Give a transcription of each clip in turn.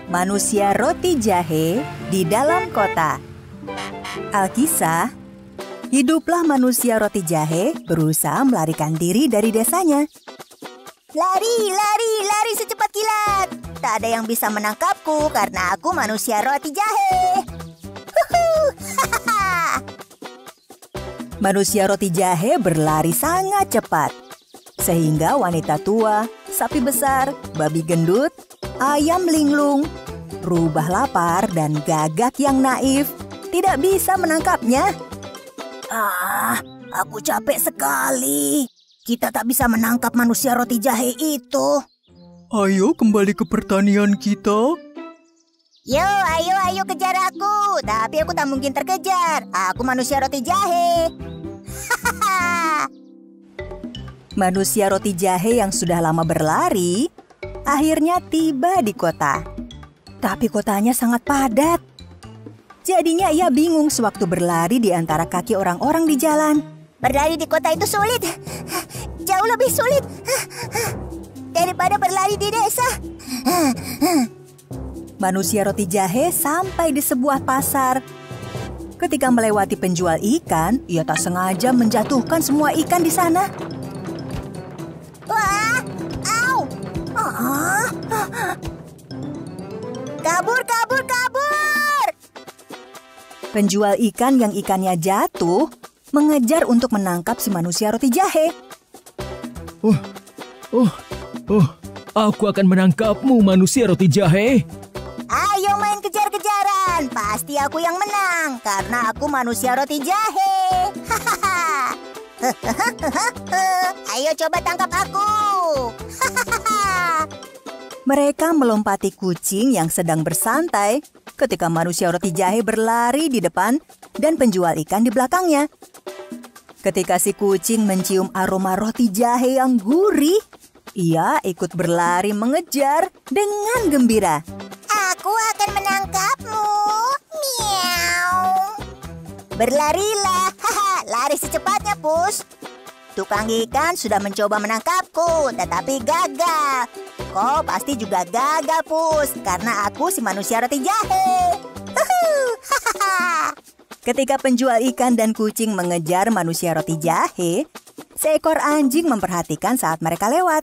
Manusia roti jahe di dalam kota. Alkisah, hiduplah manusia roti jahe berusaha melarikan diri dari desanya. Lari, lari, lari secepat kilat. Tak ada yang bisa menangkapku karena aku manusia roti jahe. Manusia roti jahe berlari sangat cepat. Sehingga wanita tua, sapi besar, babi gendut, ayam linglung, rubah lapar, dan gagak yang naif tidak bisa menangkapnya. Aku capek sekali. Kita tak bisa menangkap manusia roti jahe itu. Ayo kembali ke pertanian kita. Ayo kejar aku. Tapi aku tak mungkin terkejar. Aku manusia roti jahe. Manusia roti jahe yang sudah lama berlari akhirnya tiba di kota. Tapi kotanya sangat padat. Jadinya ia bingung sewaktu berlari di antara kaki orang-orang di jalan. Berlari di kota itu sulit. Jauh lebih sulit daripada berlari di desa. Manusia roti jahe sampai di sebuah pasar. Ketika melewati penjual ikan, ia tak sengaja menjatuhkan semua ikan di sana. Wah, au! Kabur, kabur, kabur! Penjual ikan yang ikannya jatuh mengejar untuk menangkap si manusia roti jahe. Aku akan menangkapmu, manusia roti jahe. Ayo main kejar-kejaran. Pasti aku yang menang karena aku manusia roti jahe. Ayo coba tangkap aku. Mereka melompati kucing yang sedang bersantai ketika manusia roti jahe berlari di depan dan penjual ikan di belakangnya. Ketika si kucing mencium aroma roti jahe yang gurih, ia ikut berlari mengejar dengan gembira. Aku akan menangkapmu. Miau. Berlarilah. Lari secepatnya, Pus. Tukang ikan sudah mencoba menangkapku, tetapi gagal. Kau pasti juga gagal, Pus, karena aku si manusia roti jahe. Ketika penjual ikan dan kucing mengejar manusia roti jahe, seekor anjing memperhatikan saat mereka lewat.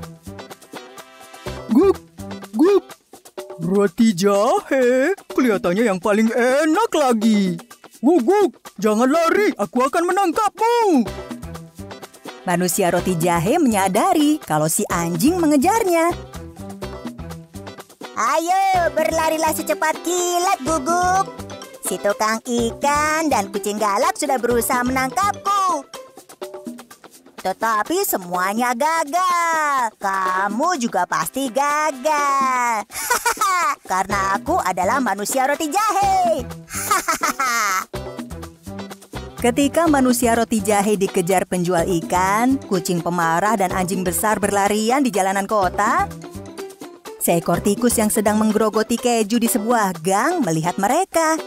Gup, gup. Roti jahe kelihatannya yang paling enak lagi. Guguk, jangan lari, aku akan menangkapmu. Manusia roti jahe menyadari kalau si anjing mengejarnya. Ayo, berlarilah secepat kilat, Guguk. Si tukang ikan dan kucing galak sudah berusaha menangkapku. Tetapi semuanya gagal. Kamu juga pasti gagal. Karena aku adalah manusia roti jahe. Ketika manusia roti jahe dikejar penjual ikan, kucing pemarah dan anjing besar berlarian di jalanan kota, seekor tikus yang sedang menggerogoti keju di sebuah gang melihat mereka.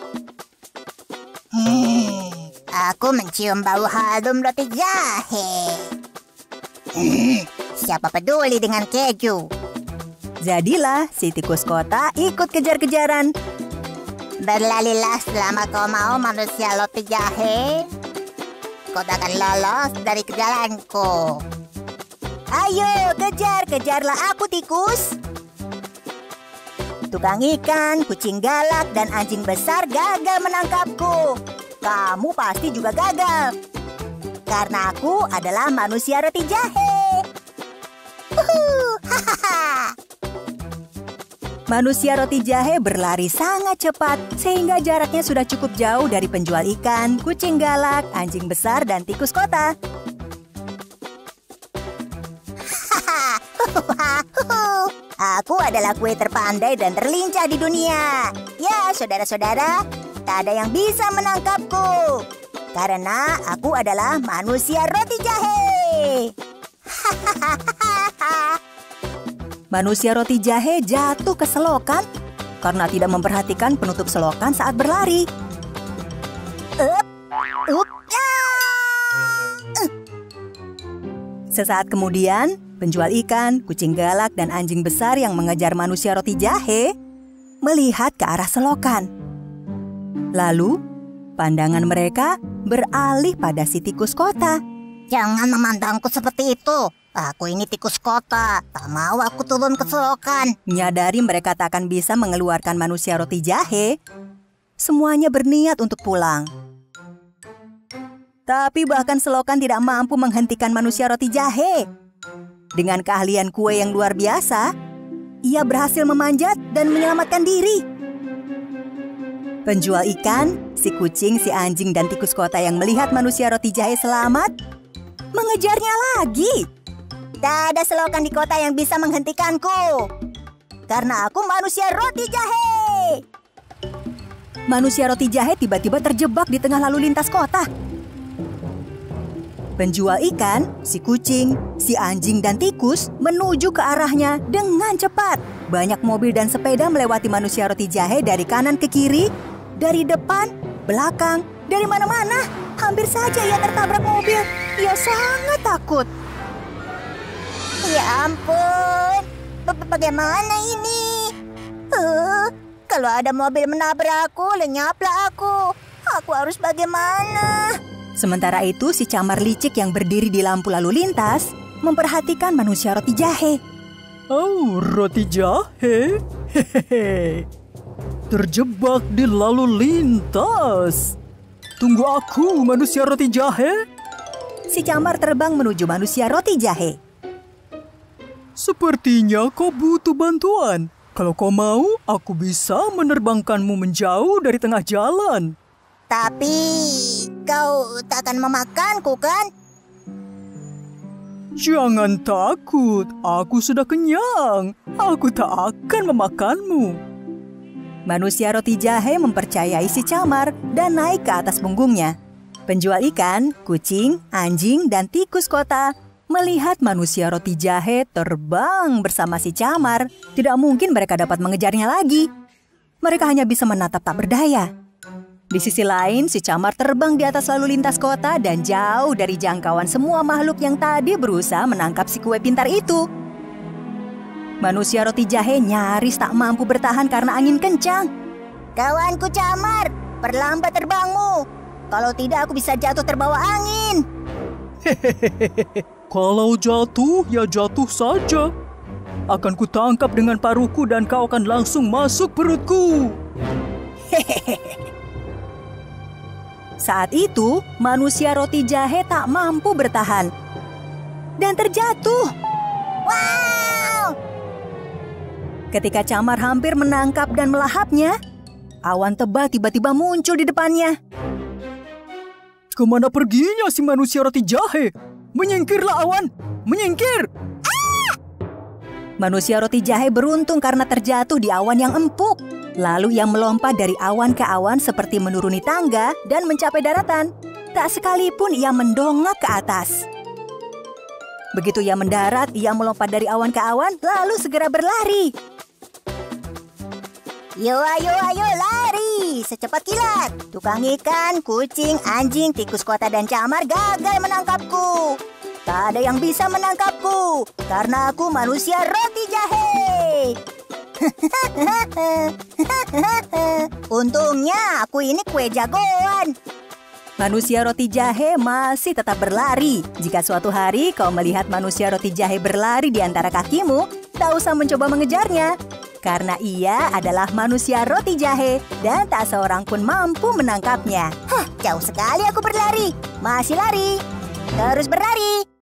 Aku mencium bau harum roti jahe. Siapa peduli dengan keju? Jadilah si tikus kota ikut kejar-kejaran. Berlarilah selama kau mau, manusia roti jahe. Kau tak akan lolos dari kejaranku. Ayo, kejarlah aku, tikus. Tukang ikan, kucing galak, dan anjing besar gagal menangkapku. Kamu pasti juga gagal. Karena aku adalah manusia roti jahe. Manusia roti jahe berlari sangat cepat sehingga jaraknya sudah cukup jauh dari penjual ikan, kucing galak, anjing besar, dan tikus kota. Aku adalah kue terpandai dan terlincah di dunia. Ya, saudara-saudara, tak ada yang bisa menangkapku. Karena aku adalah manusia roti jahe. Manusia roti jahe jatuh ke selokan karena tidak memperhatikan penutup selokan saat berlari. Sesaat kemudian, penjual ikan, kucing galak, dan anjing besar yang mengejar manusia roti jahe melihat ke arah selokan. Lalu, pandangan mereka beralih pada si tikus kota. Jangan memandangku seperti itu. Aku ini tikus kota. Tak mau aku turun ke selokan. Menyadari mereka tak akan bisa mengeluarkan manusia roti jahe, semuanya berniat untuk pulang. Tapi bahkan selokan tidak mampu menghentikan manusia roti jahe. Dengan keahlian kue yang luar biasa, ia berhasil memanjat dan menyelamatkan diri. Penjual ikan, si kucing, si anjing, dan tikus kota yang melihat manusia roti jahe selamat, mengejarnya lagi. Tak ada selokan di kota yang bisa menghentikanku. Karena aku manusia roti jahe. Manusia roti jahe tiba-tiba terjebak di tengah lalu lintas kota. Penjual ikan, si kucing, si anjing, dan tikus menuju ke arahnya dengan cepat. Banyak mobil dan sepeda melewati manusia roti jahe dari kanan ke kiri, dari depan, belakang, dari mana-mana. Hampir saja ia tertabrak mobil. Ia sangat takut. Ya ampun, bagaimana ini? Kalau ada mobil menabrak aku, lenyaplah aku. Aku harus bagaimana? Sementara itu, si camar licik yang berdiri di lampu lalu lintas memperhatikan manusia roti jahe. Oh, roti jahe? Hehehe. Terjebak di lalu lintas. Tunggu aku, manusia roti jahe. Si camar terbang menuju manusia roti jahe. Sepertinya kau butuh bantuan. Kalau kau mau, aku bisa menerbangkanmu menjauh dari tengah jalan. Tapi kau tak akan memakanku, kan? Jangan takut, aku sudah kenyang. Aku tak akan memakanmu. Manusia roti jahe mempercayai si camar dan naik ke atas punggungnya. Penjual ikan, kucing, anjing, dan tikus kota melihat manusia roti jahe terbang bersama si camar. Tidak mungkin mereka dapat mengejarnya lagi. Mereka hanya bisa menatap tak berdaya. Di sisi lain, si camar terbang di atas lalu lintas kota dan jauh dari jangkauan semua makhluk yang tadi berusaha menangkap si kue pintar itu. Manusia roti jahe nyaris tak mampu bertahan karena angin kencang. Kawanku camar, perlambat terbangmu. Kalau tidak aku bisa jatuh terbawa angin. Kalau jatuh, ya jatuh saja. Akan kutangkap dengan paruhku dan kau akan langsung masuk perutku. Saat itu, manusia roti jahe tak mampu bertahan dan terjatuh. Wow! Ketika camar hampir menangkap dan melahapnya, awan tebal tiba-tiba muncul di depannya. Kemana perginya si manusia roti jahe? Menyingkirlah awan! Menyingkir! Manusia roti jahe beruntung karena terjatuh di awan yang empuk. Lalu ia melompat dari awan ke awan seperti menuruni tangga dan mencapai daratan. Tak sekalipun ia mendongak ke atas. Begitu ia mendarat, ia melompat dari awan ke awan lalu segera berlari. Yo, ayo, lari! Secepat kilat! Tukang ikan, kucing, anjing, tikus kota, dan camar gagal menangkapku. Tak ada yang bisa menangkapku, karena aku manusia roti jahe. Untungnya aku ini kue jagoan. Manusia roti jahe masih tetap berlari. Jika suatu hari kau melihat manusia roti jahe berlari di antara kakimu, tak usah mencoba mengejarnya. Karena ia adalah manusia roti jahe dan tak seorang pun mampu menangkapnya. Jauh sekali aku berlari. Masih lari. Terus berlari.